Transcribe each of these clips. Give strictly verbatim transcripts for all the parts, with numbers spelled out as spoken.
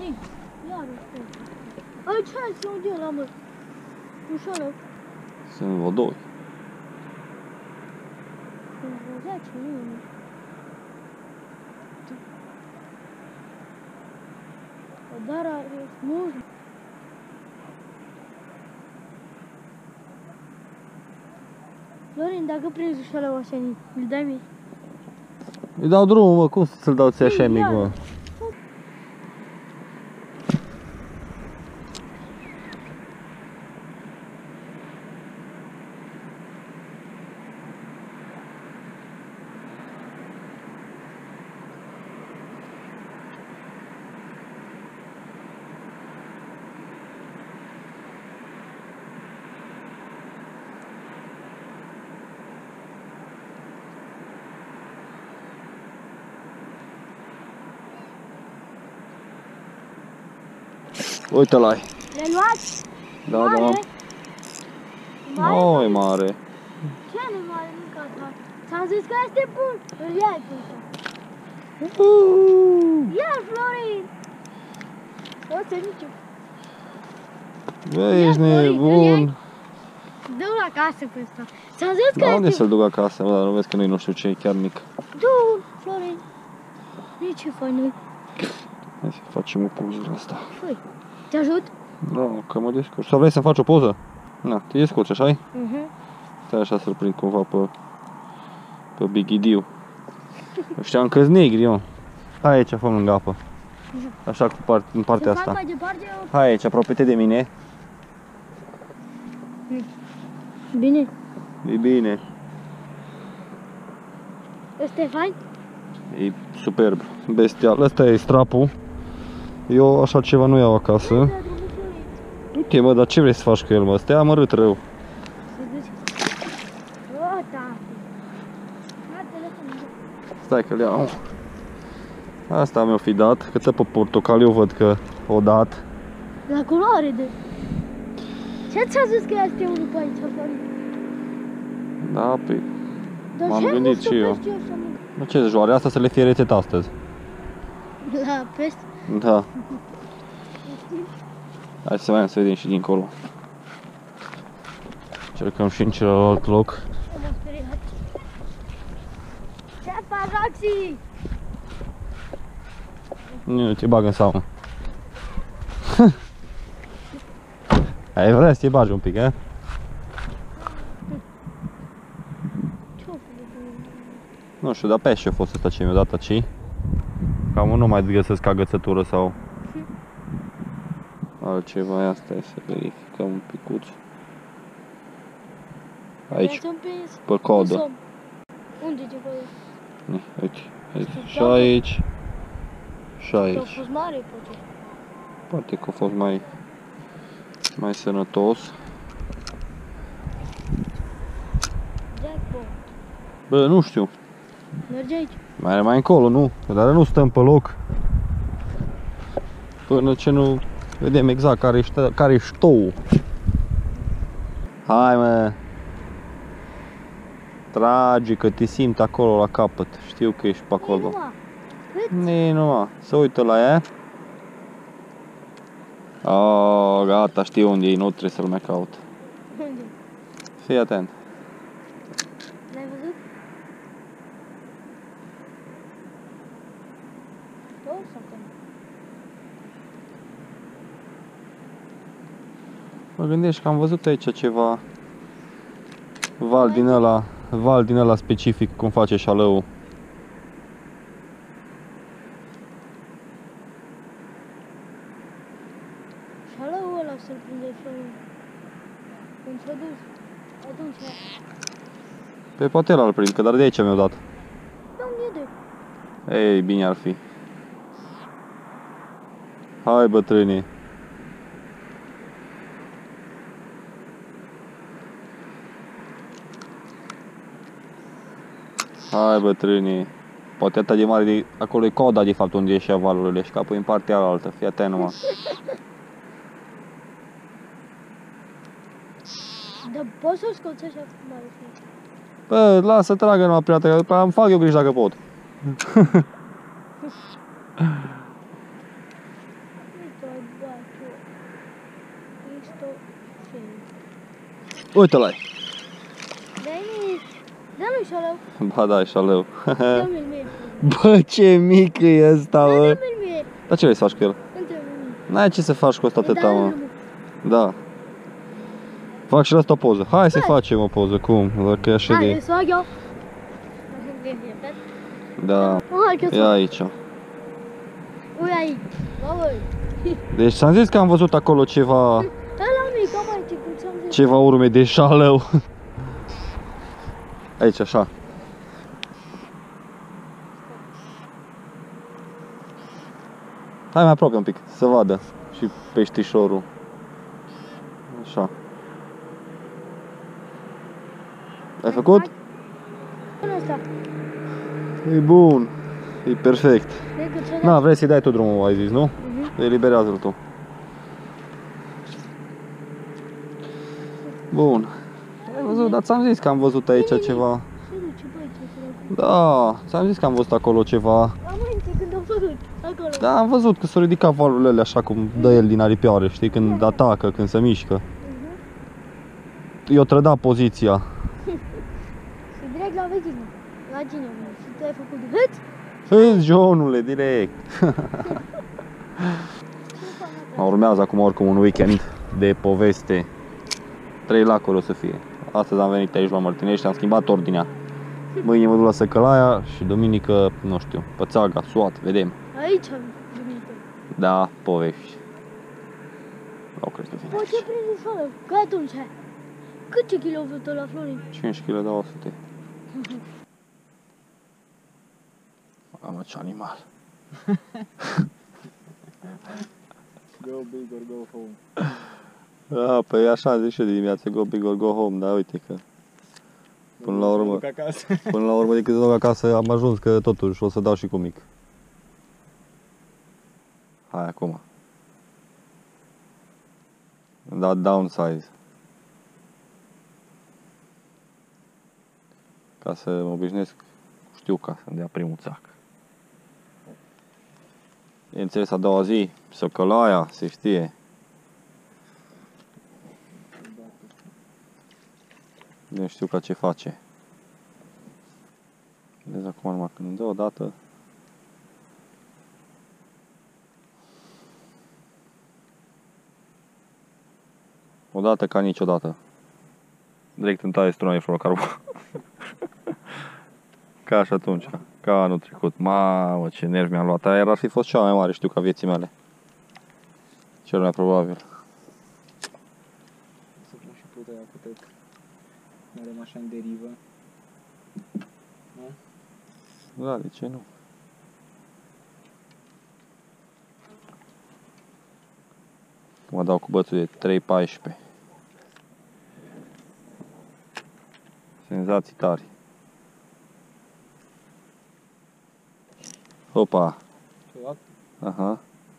Florin, iar aici ce unde e la mă? Ușor. Sunt vreo doi. Sunt vreo zece, nu e. Dar are mult. Florin, dacă prinzi ușorul așa, îl dai mie. Îi dau drumul, mă, cum să-ți dau ție așa mic, mă? Uite-l-ai. Le luați? Da, mare? da. Mare? Nu e mare. Ce nu e mare, nu ca asta? Ți-am zis că este bun. Îl iai cu ăsta. Ia, Florin! O să nici. Bă, ești nebun. Dă-l acasă pe ăsta. Ți-am zis că Da, este... unde să-l duc acasă, mă, dar nu vezi că nu-i nu știu ce, e chiar mic. Du, Florin. Nici ce faci noi? Hai să facem o poză asta. Făi, te ajut? Da, că mă descurc. Sau vrei să-mi faci o poză? Na, te descurci, așa-i? Mhm. Stai așa să-l prind cumva pe... pe Bigidiu. Știam că-s negri, eu. Hai aici, fă lângă apă. Așa, cu part, în partea să asta. fac mai departe eu? Hai aici, aproape-te de mine. Bine. E bine. Ăsta e fain? E superb. Bestial. Ăsta e strapul. Eu așa ceva nu iau acasă. Uite, mă, dar ce vrei să faci cu el, mă? Stai amărât rău. Să duci. O, tati. Stai că le iau. Asta mi-o fi dat. Câtă pe portocaliu văd că o dat. La culoare de... Ce ți-a zis că este unul pe aici, Florin? Da, pe... Dar M-am ce gândit nu și eu. stăpăși așa, mă? Mă, ce joare? Asta să le fie rețet astăzi. La peste? Da. Hai să mai să vedem și dincolo. Cercăm și în celălalt loc. M-am speriat. Ce faci, Roxy? Nu, te bag în saună. Ai vrea să te bagi un pic, eh? Nu știu, dar pește a fost ăsta ce mi-a dat aici. Cam nu mai găsesc agățătură sau altceva. Ia stai să verificăm un picuț. Aici, pe codă. Unde te codă? Uite, aici. Și aici. Și aici. A fost mare, poate. Poate că a fost mai mai sănătos. Jackpot. Bă, nu știu. Merge aici. Mai mai încolo, nu? Dar nu stăm pe loc. Până ce nu vedem exact care e care ștou. Hai, mă. Trage că te simt acolo la capăt. Știu că ești pe acolo. Nii numai. Să uită la ea. Oh, gata, știu unde e, nu trebuie să-l mai caut. Unde? Fii atent. L-ai văzut? Două sau cum? Mă gândesc că am văzut aici ceva val din ăla, val din ăla specific cum face șalăul. Șalăul ăla să-l prinde Florin. Când s-a dus, atunci... Pe poate ăla îl prind, că dar de aici mi-au dat. De unde e de? Ei, bine ar fi. Hai, bătrânii. Hai, bătrânii. Poate atât de mare de... Acolo e coda, de fapt, unde ieșea valurile și capul în partea alaltă. Fii atent numai. Dar poți să-l scoți așa cum are fi? Bă, lasă, tragă numai prea tare, îmi fac eu griji dacă pot. Uite-l ai. Da, nu-i șalău. Ba da, e șaleu. Dă-mi-l mie. Bă, ce mic e ăsta, Da, bă. dă-mi-l mie. Dar ce vrei să faci cu el? Dă-mi-l mie. N-ai ce să faci cu ăsta Da, atâta, mă. dă-mi-l. Da. Fac și la asta o poză. Hai să facem o poză, cum? Dacă e așa Hai, de... să fac eu. Da. Hai, că E să fac. aici. Ui, aici. Bă, băi. Deci ți-am zis că am văzut acolo ceva... Ăla mic, am aici, cum ți-am zis. Ceva urme de șalău. Aici, așa. Hai mai aproape un pic, să vadă și peștișorul. Așa. Ai făcut? Până ăsta. E bun. E perfect. Decât să Na, vrei să-i dai tu drumul, ai zis, nu? Mhm. Eliberează-l tu. Bun. Ai văzut, dar ți-am zis că am văzut aici ceva. Se duce, băi, ce frate. Da, ți-am zis că am văzut acolo ceva. Am minte când am făcut, acolo. Da, am văzut că s-au ridicat valurile alea așa cum dă el din aripioare, știi, când atacă, când se mișcă. Eu trăda poziția. Și direct la vecină. La cine? Și tu ai făcut hât? Hâți, Johnule, direct. Urmează acum oricum un weekend de poveste. Trei lacuri o să fie. Astăzi am venit aici la Mărtinești, am schimbat ordinea. Mâine mă duc la Săcălaia și duminică, nu știu, Pățaga, Suat, vedem. Aici am venit. Da, povești. Au crezut vine Bă, ce prinde soară? Că atunci. Cât ce kilo vrut la Florin? cinci kilograme de o sută. Mamă, ce animal. Go big or go home. Da, păi așa am zis și eu de dimineață, go big or go home, dar uite că până la urmă, Acasă. până la urmă decât să duc acasă am ajuns că totuși o să dau și cu mic. Hai acum. Am dat downsize. Ca să mă obișnuiesc, știu ca să-mi dea primul țac. Bineînțeles, a doua zi, Săcălaia, se știe. Nu știu ca ce face. Vezi acum numai când îmi dă o dată. O dată ca niciodată. Direct în taie strună de fluorocarbon. Ca și atunci, ca anul trecut. Mamă, ce nervi mi-am luat. Aia ar fi fost cea mai mare, știu, ca vieții mele. Cel mai probabil. Să pun și putea aia cu tot. Merem așa în derivă. Nu? Da, de ce nu? Mă dau cu bățul de trei paisprezece. Senzații tari. Opa! Ce-ai luat? Aha.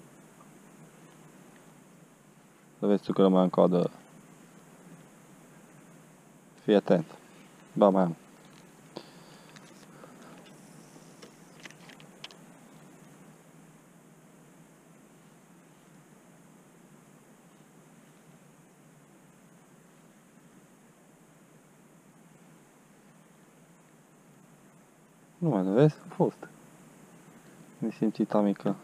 Să vezi tu că rămâi în coadă. Fii atent. Ba, mai am. Nu mai vezi? A fost. Nesimțita mică.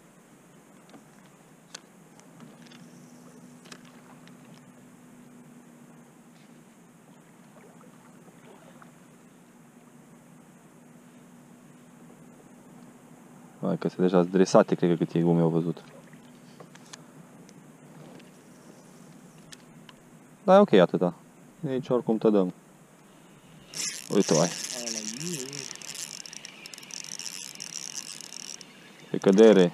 Hai că se deja dresate, cred că cât eiumi au văzut. Da, e ok atâta. Nici oricum te dăm. Uite-o ai. Ala, iu. Pe cădere.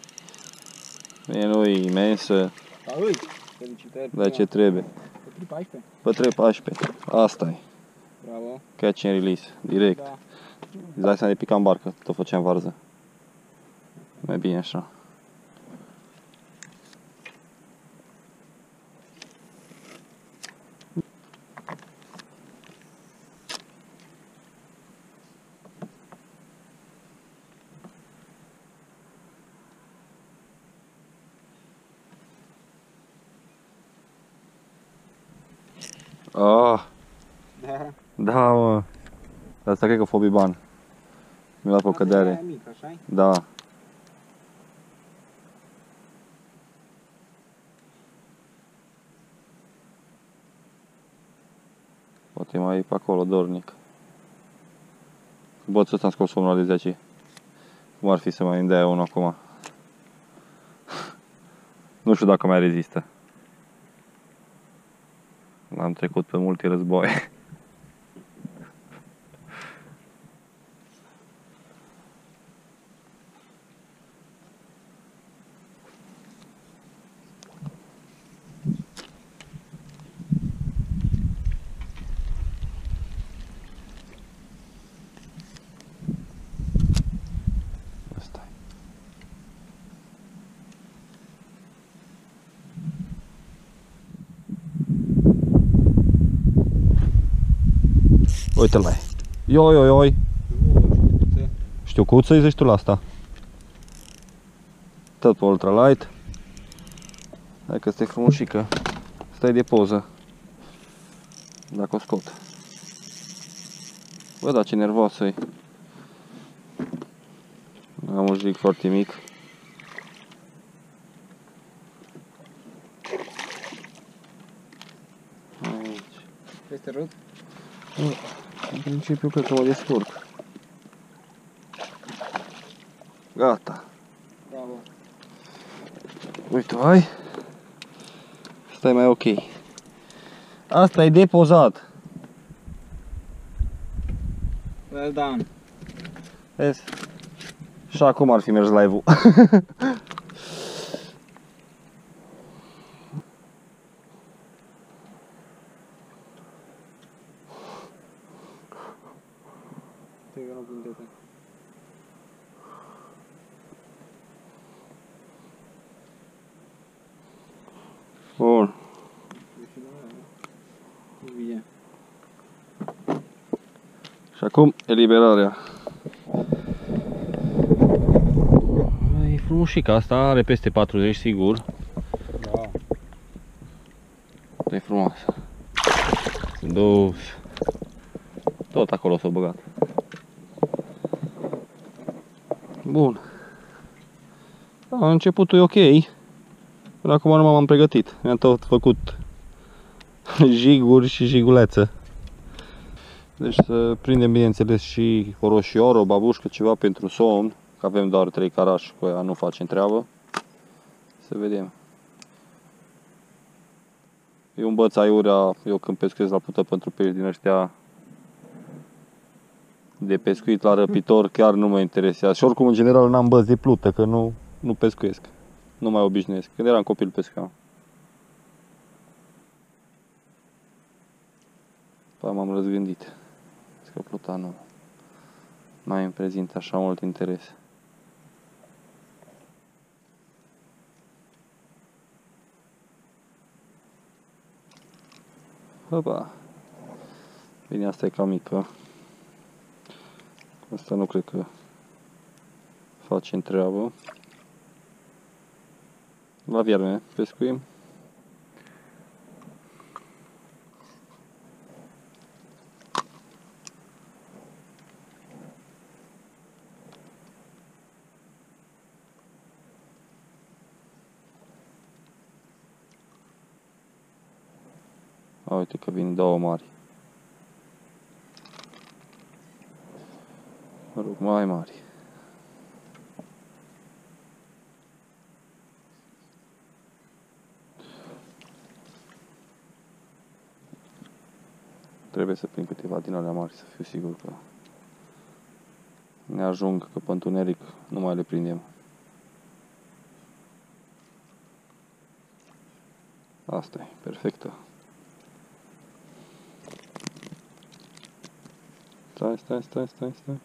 E nu e imensă, Da, ui. Felicitări. dar ce trebuie. Pe trei paisprezece. Pe trei paisprezece. Asta e. Bravo. Catch and release. Direct. Da. Îți dai seama de pica în barcă. Tot făceam varză. Mai bine așa. Ah, Da. da, mă. Asta cred că fobiban. Mi-a dat pe o Asta e cădere. aia mică, așa-i? Da. Poate mai e pe acolo dornic. Bățul ăsta am scos omul de zece. Cum ar fi să mai îmi dea unul acum? Nu știu dacă mai rezistă. L-am trecut pe multe războaie. Asta-i. Uite-l mai. Ioi, ioi, ioi. Știucuță îi zici tu la asta. Tot pe ultralight. Hai că stai frumușică. Stai de poză. Dacă o scot. Bă, da, ce nervoasă-i. Am un jig foarte mic. Aici. Peste rut? În principiu cred că mă descurc. Gata. Bravo. Uite, hai. Stai mai ok. Asta e depozat. Well done. Vezi? Și acum ar fi mers live-ul. Stai că nu pun dete. Bun. Bine. Și acum eliberarea. E frumușică asta, are peste patruzeci sigur. Da. E frumoasă. Dus. Tot acolo s-a băgat. Bun. Da, începutul e ok. Până acum nu m-am pregătit. Mi-am tot făcut jiguri și jigulețe. Deci să prindem bineînțeles și o roșioară, o babușcă, ceva pentru somn. Că avem doar trei carași, cu aia nu facem treabă. Să vedem. E un băț aiurea, eu când pescuiesc la plută pentru pești din ăștia de pescuit la răpitor, chiar nu mă interesează. Și oricum în general n-am băți de plută, că nu, nu pescuiesc. Nu mai obișnuiesc. Când eram copil pescuiam. Păi m-am răzgândit. Că pluta nu mai îmi prezintă așa mult interes. Hopa. Bine, asta e cam mică. Asta nu cred că face treabă. La vierme pescuim. A, uite că vin două mari. Mă rog, mai mari. Trebuie să prind câteva din alea mari, să fiu sigur că ne ajung, că pe întuneric nu mai le prindem. Asta e, perfectă. Stai, stai, stai, stai, stai.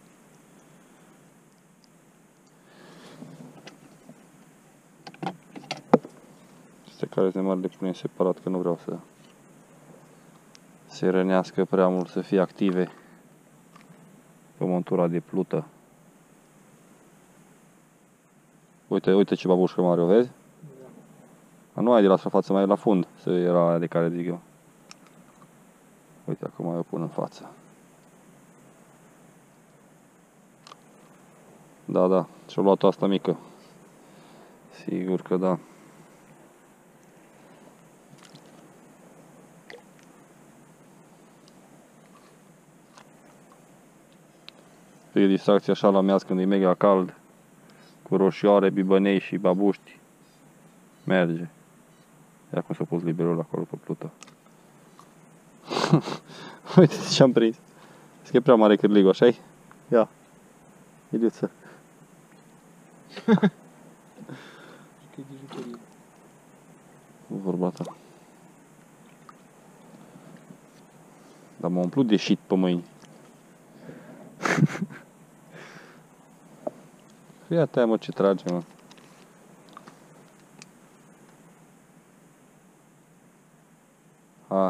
Aceste care de mari le punem separat, că nu vreau să se rănească prea mult, să fie active pe montura de plută. Uite, uite ce babușcă mare, o vezi? Da. Dar nu ai de la suprafață, mai e la fund, să era aia de care zic eu. Uite, acum eu pun în față. Da, da, și-a luat asta mică. Sigur că da. E distracție așa la miaz când e mega cald, cu roșioare, bibănei și babuști. Merge. Ia cum s-a pus liberul acolo pe plută. Uite ce-am prins. Zic că e prea mare cârligul, așa-i? Ia. Iliuță. Că e de jucărie. Vorba ta. Dar m-a umplut de shit pe mâini. Ia te mă ce trage, mă. Hai.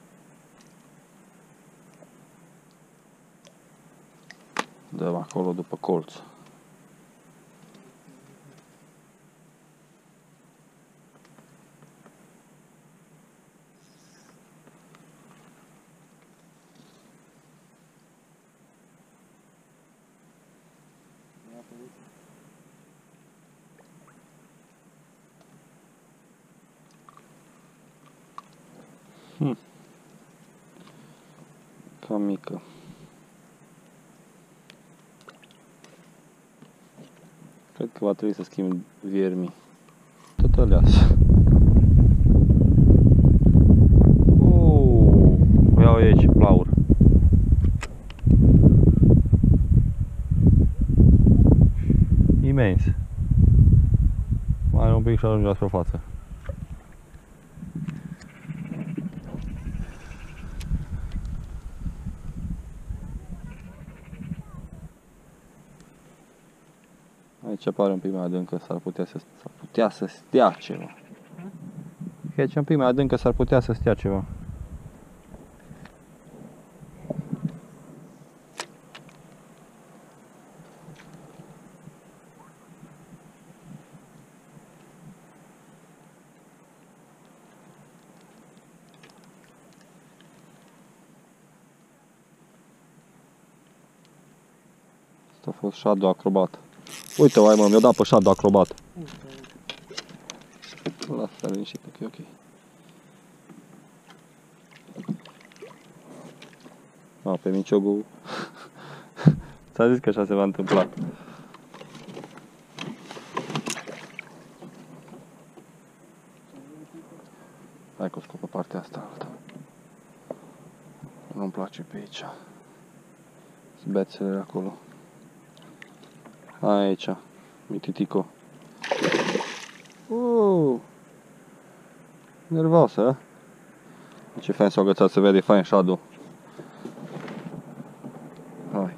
Dăm acolo după colț. Hmm. Cam mică. Cred că va trebui să schimb viermii. Tot aleasă. Uuu, iau aici plaur. Imens. Mai un pic și ajunge la suprafață. Aici apare un pic mai adâncă, s-ar putea să s-ar putea să stea ceva. Aici un pic mai adâncă, s-ar putea să stea ceva. Asta a fost shadow acrobat. Uite, uai mă, mi-a dat pe shadow acrobat. Lasă-l liniștit, că e ok. A, pe miciogul... Ți-a zis că așa se va întâmpla. Hai că o scop pe partea asta alta. Nu-mi place pe aici. Bețele acolo. Aici, mititico. Uh, nervoasă, a? Ce fain s-a agățat, se vede fain shadow. Hai.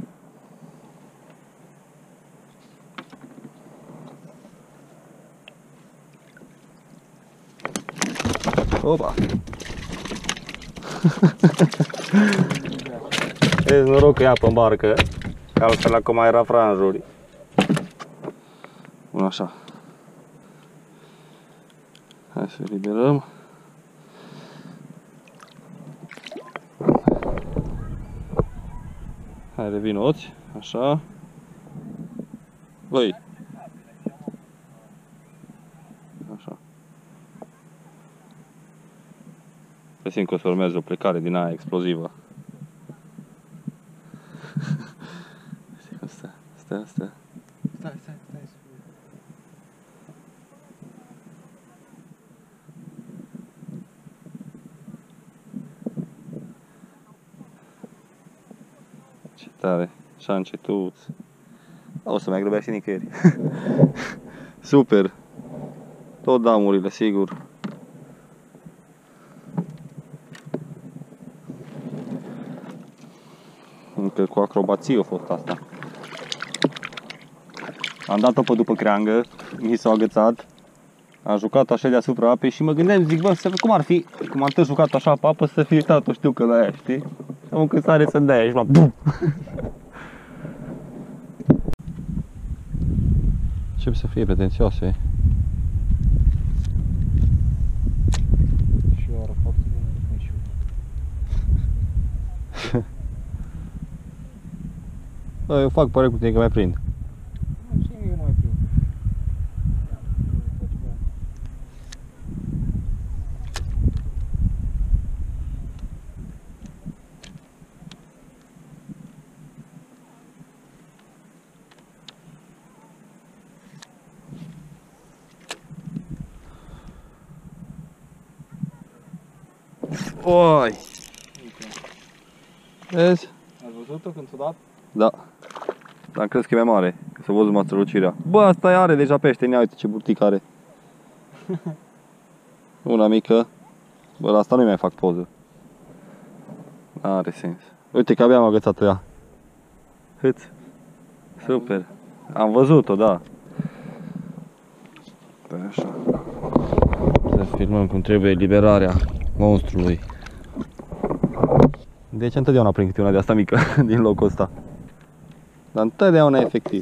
Opa! Vezi, noroc că ia pe barcă, că altfel acum era franjuri. Bun, așa. Hai să eliberăm. Hai, revinoți, așa. Băi. Așa. Presimt că o să urmeze o plecare din aia explozivă. Stă, stă, stă. Stai, stai, stai. Ce tare, așa încetuț. O să mai grăbească nicăieri. Super. Tot damurile, sigur. Încă cu acrobație a fost asta. Am dat-o pe după creangă, mi s-a agățat. Am jucat așa deasupra apei și mă gândeam, zic, bă, să, cum ar fi, cum am tot jucat așa pe apă, să fie tată, știu că de-aia, știi? Am când sare să-mi dea și la bum! Încep să fie pretențioase. Și eu arăt foarte bine de când și eu. Bă, eu fac pare cu tine că mai prind. Nu, și eu mai prind. Oi! Vezi? Ai văzut-o când ți-o dat? Da. Dar crezi că e mai mare, că să văzut strălucirea. Bă, asta are deja pește, ia uite ce burtic are. Una mică. Bă, la asta nu mai fac poză. Are sens. Uite că abia am agățat-o ea. Hâț. Super. Am văzut-o, da. Așa. Să filmăm cum trebuie eliberarea monstrului. Deci întotdeauna prind câte una de asta mică din locul ăsta. Dar întotdeauna efectiv.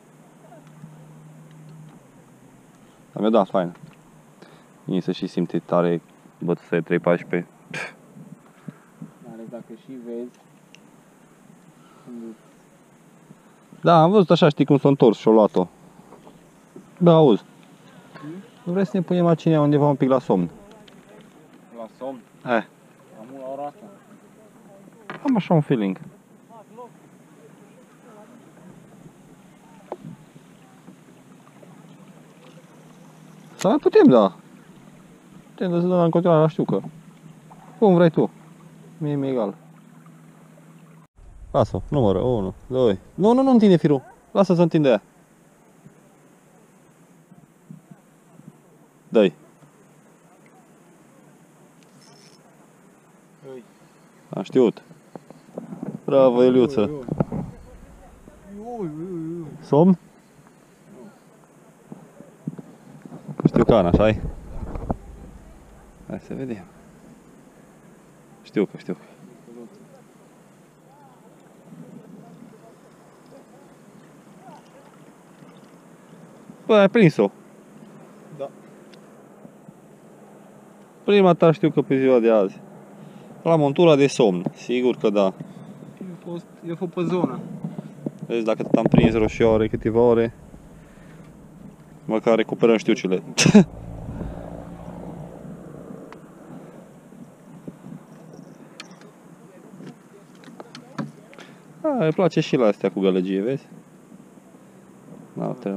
Dar mi-a dat fain. Nici să și simte tare bătuțe trei paisprezece. Mai ales dacă și vezi. Când Da, am văzut așa, știi cum s-a întors și-o luat-o. Da, auzi. Nu vrei să ne punem macinea undeva un pic la somn? la somn, Eh, am la ora asta. am așa un feeling. Sau mai putem, da. Putem să dăm în continuare la știucă. Cum vrei tu. Mie mi-e egal. Lasă-o, numără, unu, doi. Nu, nu, nu întinde firul. Lasă să întinde aia. Dă-i. Ui. Am știut. Bravo, Eliuță. Ui, ui, ui, ui. Somn? Știu că Ana, așa-i? Hai să vedem. Știu că, știu că. Bă, ai prins-o. Da. Prima ta știu că pe ziua de azi. La montura de somn, sigur că da. Eu fost, eu fost pe zonă. Vezi, dacă tot am prins roșioare câteva ore, măcar recuperăm știucile. A, îi place și la astea cu gălăgie, vezi? Da, te...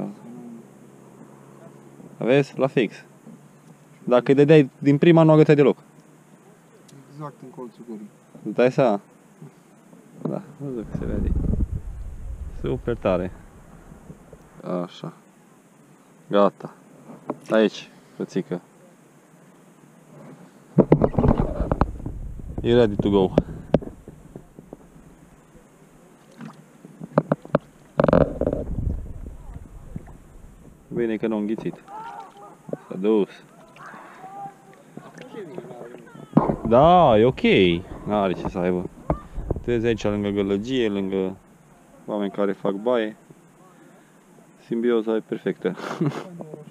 Vezi? La fix. Dacă îi dădeai din prima, nu agățai deloc. Exact în colțul gurii. Îți dai seama? Da, văzut că se vede. Super tare. Așa. Gata. Aici, frățică. E ready to go. Bine că nu a înghițit. S-a dus. Da, e ok. N-are ce să aibă. Te vezi aici lângă gălăgie, lângă oameni care fac baie. Simbioza e perfectă.